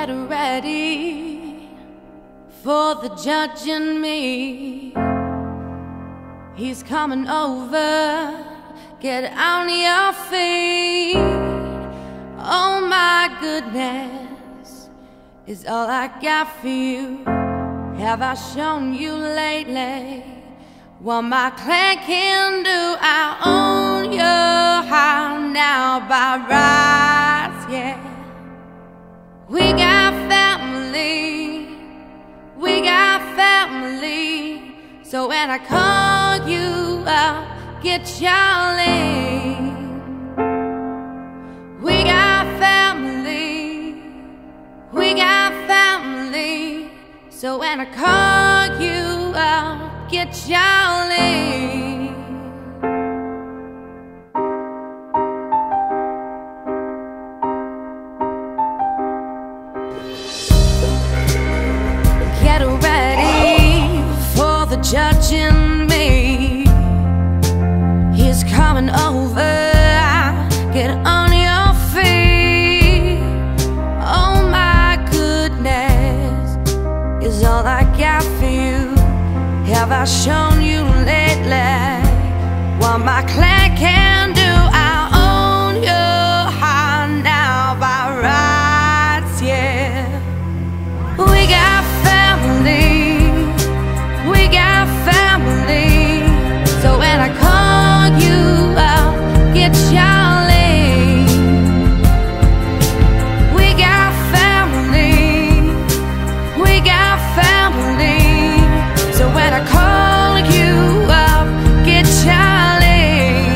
Get ready for the judge and me. He's coming over. Get on your feet. Oh my goodness, is all I got for you. Have I shown you lately what my clan can do? I own your heart now by rights, yeah. We got family, we got family. So when I call you out, get your lean. We got family, we got family. So when I call you out, get your lean. Get ready for the judge and me. He's coming over. Get on your feet. Oh my goodness, is all I got for you. Have I shown you lately what my clan can do? I own your heart now by rights, yeah. We got family, we got family. So when I call you out, get your lean. We got family, we got family. So when I call you up, get your lean.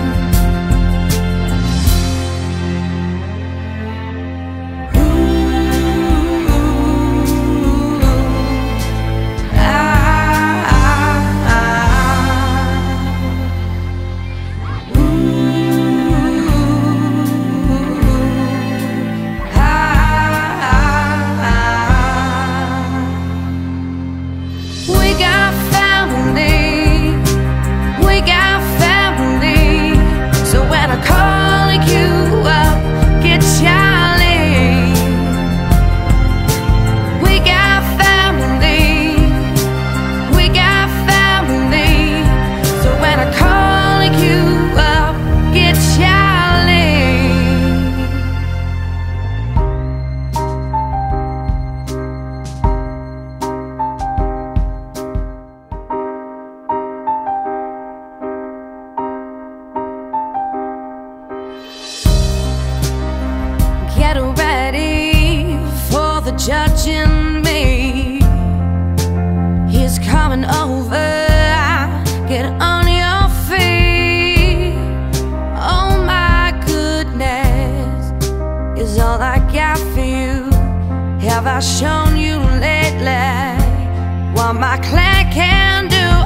We got family, we got family. So when I call you up, get your lean. We got family, we got family. So when I call you up, get your lean. Get ready for the judge and me. He's coming over. Get on your feet. Oh my goodness, is all I got for you. Have I shown you lately what my clan can do?